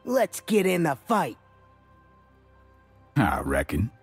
Let's get in the fight. I reckon.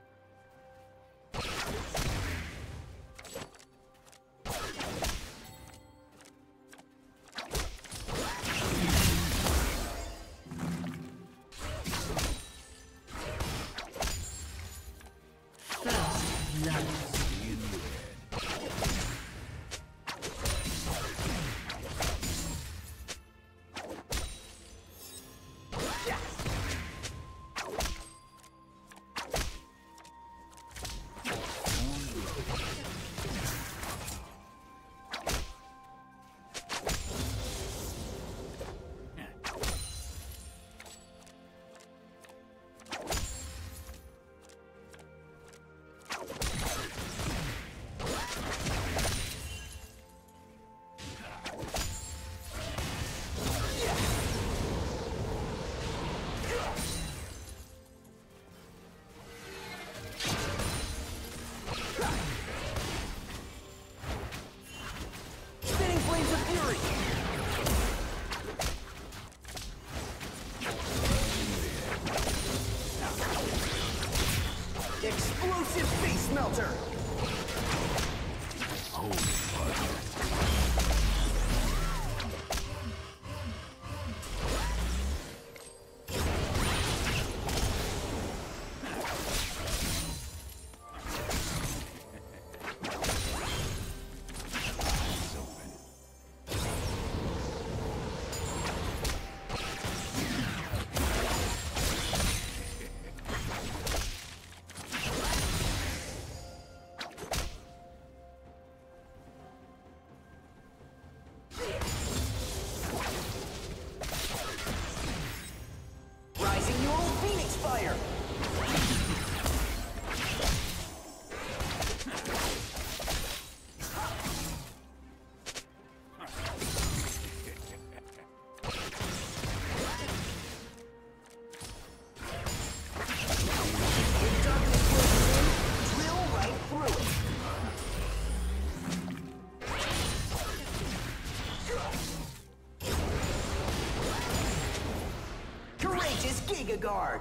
Explosive face melter! Holy fuck. Giga Guard!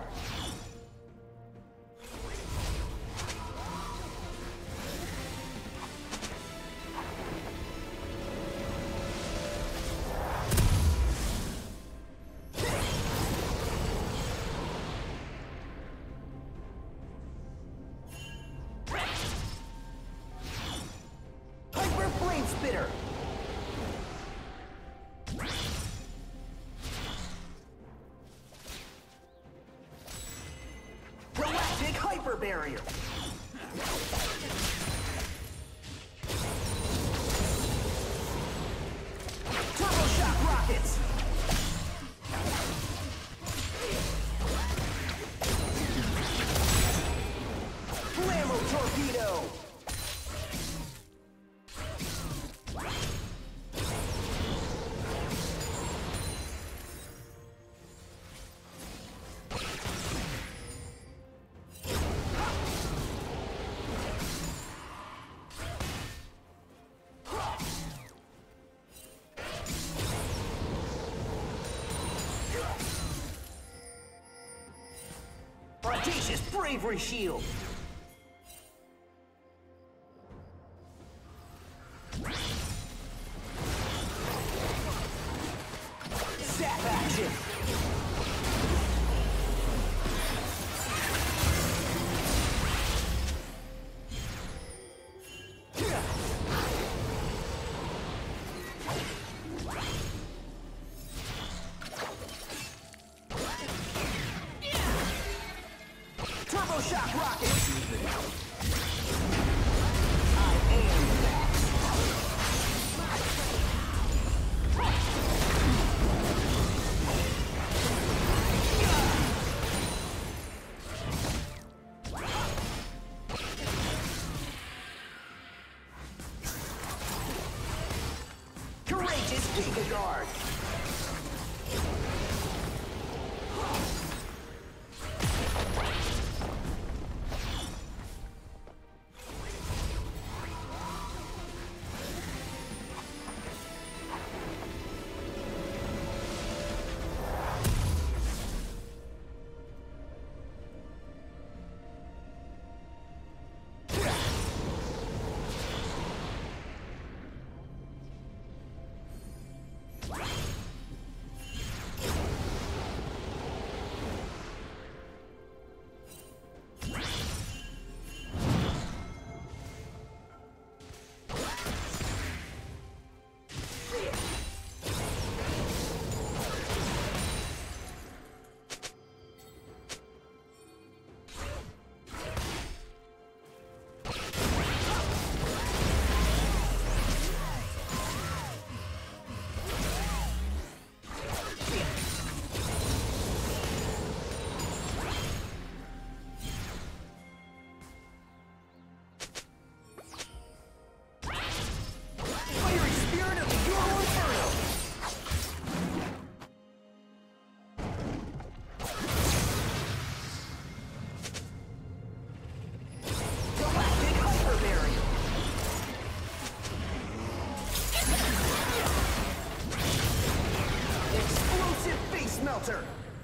Hyper Flame Spitter! Barrier. Turbo shock rockets. Flammo torpedo. Audacious Bravery Shield! Zap action! Turbo shock rockets! I am that. Courageous Giga Guard! shelter!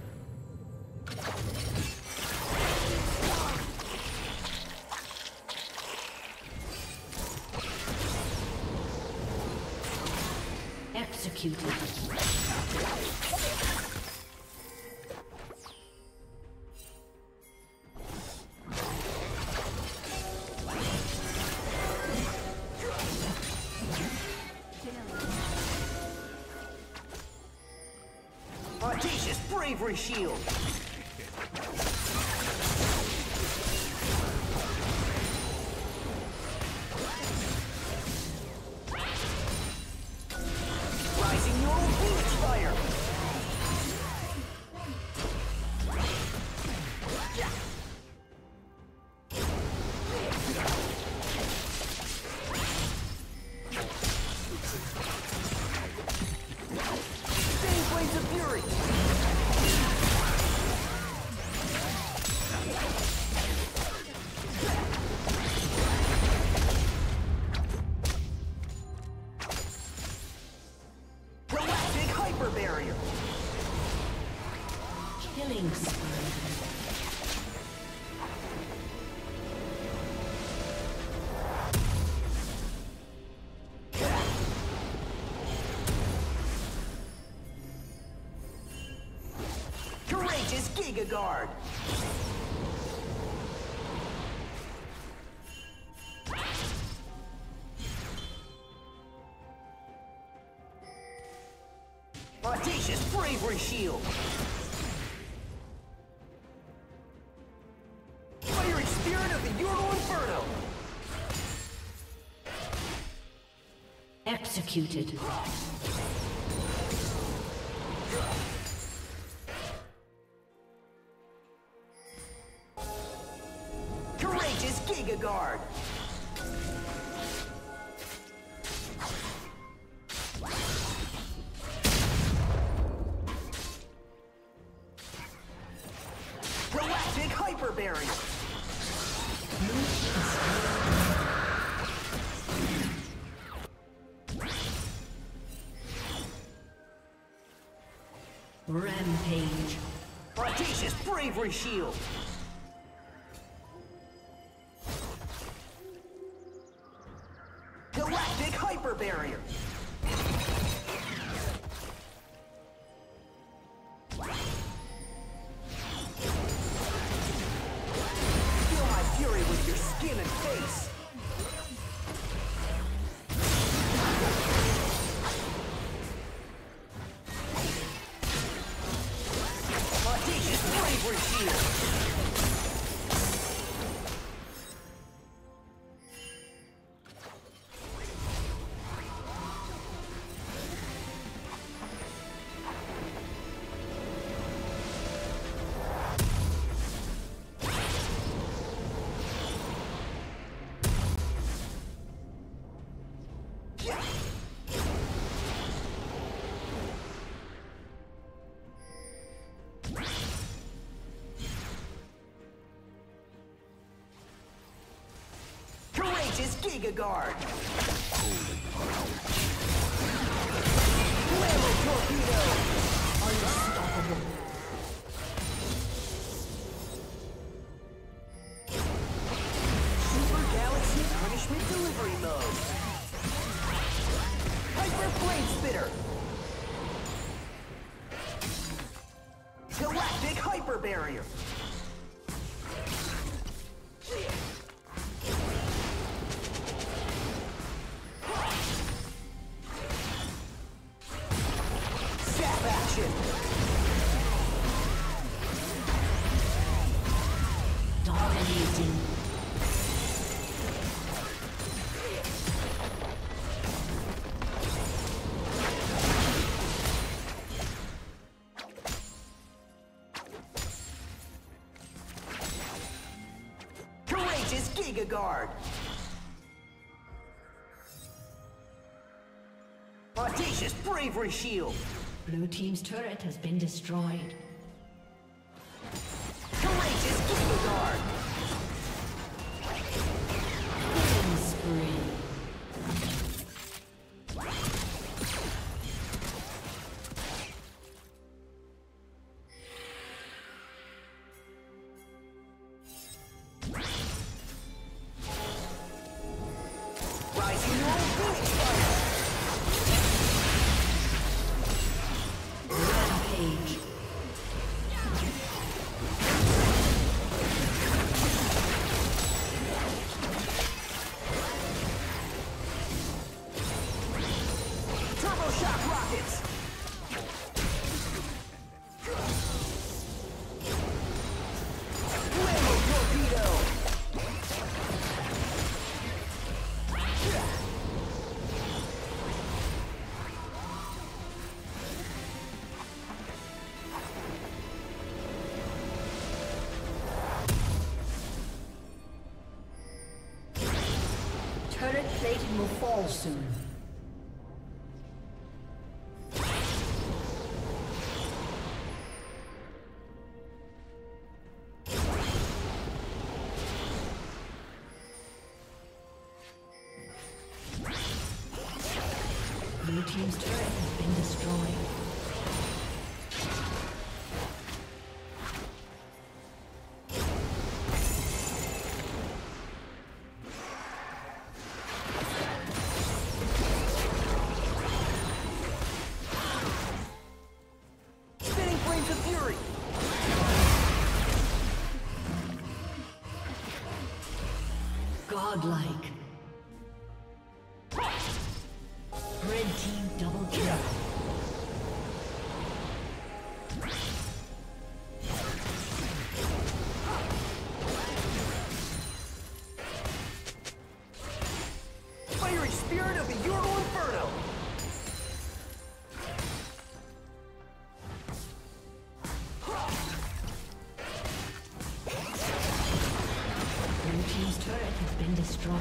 Executed. Audacious bravery shield! Rising neural phoenix fire! Fang blades of fury! Galactic hyper barrier! Killing spree. Courageous Giga Guard! Audacious bravery shield! Fiery spirit of the Ural Inferno! Executed. Courageous Giga Guard! Galactic hyper barrier! Rampage. Audacious bravery shield! Galactic hyper barrier! Feel my fury with your skin and face! Audacious bravery shield! Courageous Giga Guard! Flammo Torpedo! Unstoppable. Super Galaxy Punishment Delivery Mode! Hyper Blade Spitter! Galactic Hyper Barrier! Zap action! Dominating. Courageous Giga Guard! Audacious Bravery Shield! Blue team's turret has been destroyed. Courageous Giga Guard! Killing spree. curtain will fall soon. Blue team's turret has been destroyed. Godlike. Red team double kill. Fiery spirit of the Ural Inferno! Blue team's turret has been destroyed.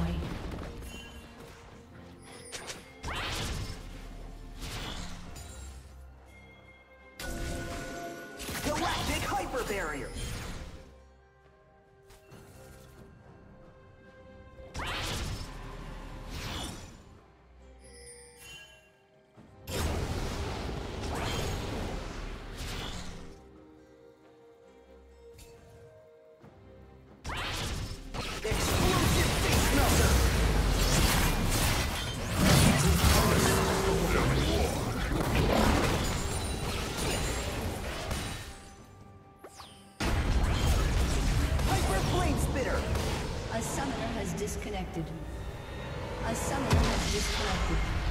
Galactic Hyper Barrier! Explosive face melter! Hyper Flame Spitter! A summoner has disconnected. A summoner has disconnected.